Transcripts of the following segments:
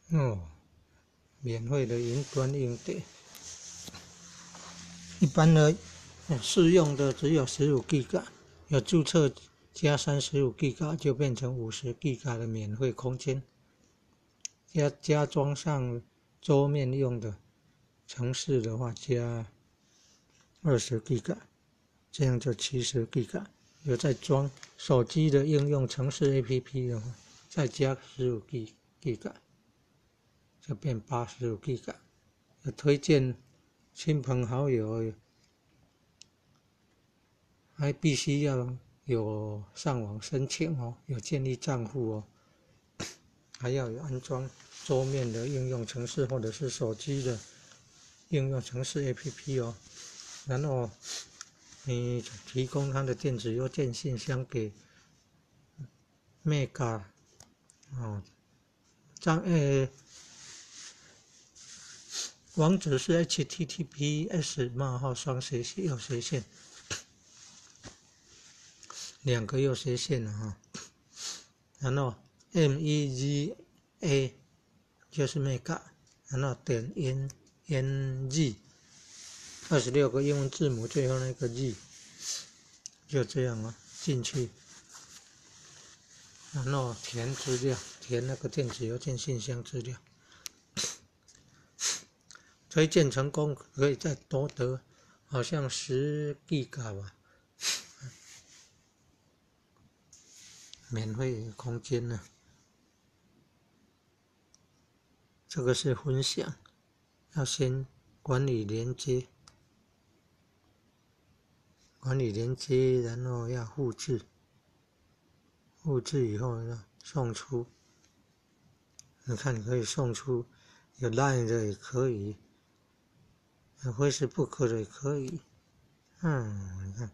哦，免费的云端硬碟，一般的适用的只有15G，有注册加35G就变成50G的免费空间，加装上桌面用的程式的话加20G，这样就70G。有再装手机的应用程式 APP 的话，再加15G，就变85G。有推荐亲朋好友，还必须要有上网申请哦，有建立账户哦，还要有安装桌面的应用程式或者是手机的应用程式 APP 哦，然后你提供他的电子邮件信箱给 Mega 哦，网址是 https://右斜线2个右斜线哈，然后 MEGA 就是 Mega， 然后点 NG 26个英文字母最后那个 G， 就这样啊，进去，然后填资料，填那个电子邮件信箱资料。推荐成功可以再多得好像10G吧，免费空间呢。这个是分享，要先管理连接，然后要复制以后要送出。你看，你可以送出，有 Line 的也可以，有 Facebook 的也可以。你看，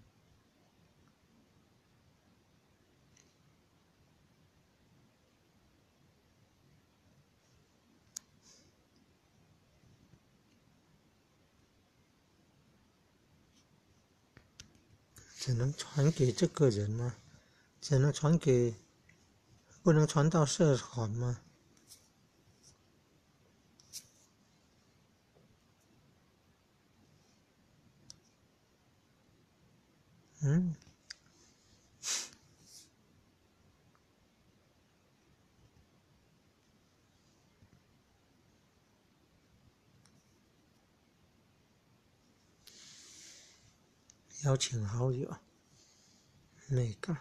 只能传给这个人吗？只能传给，不能传到社团吗？邀请好友，那个。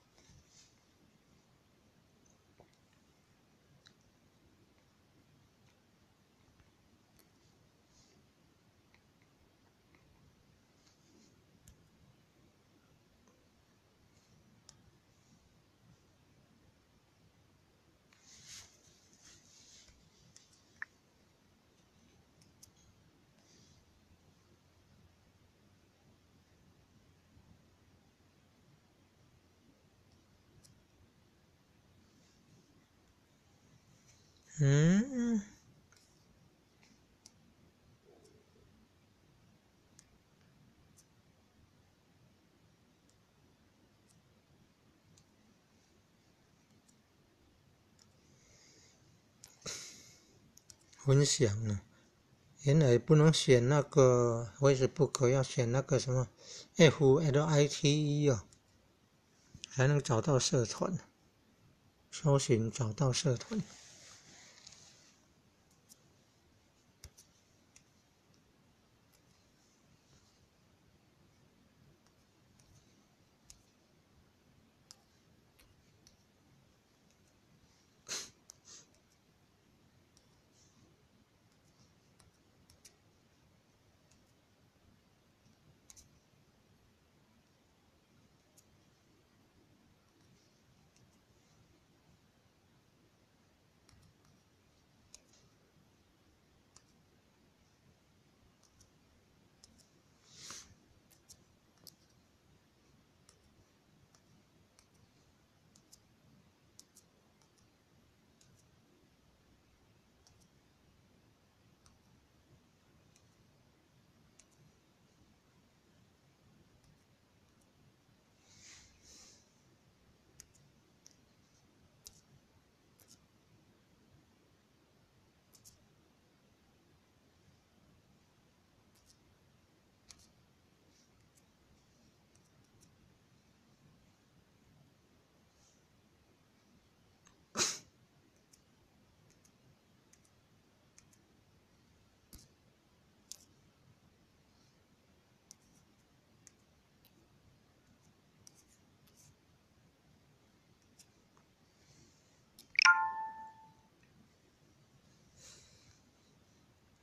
分享呢，原来不能选那个 Facebook， 要选那个什么 FLITE 哦，才能找到社团。搜寻找到社团。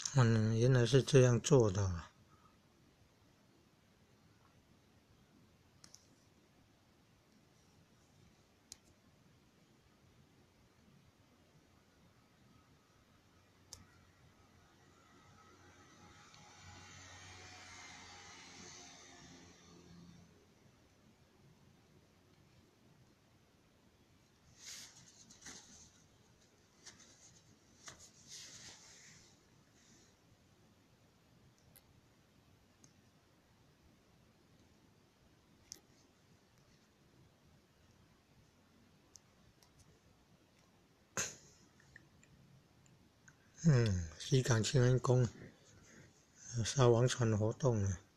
原来是这样做的啊。西港清安宫沙王船活动了。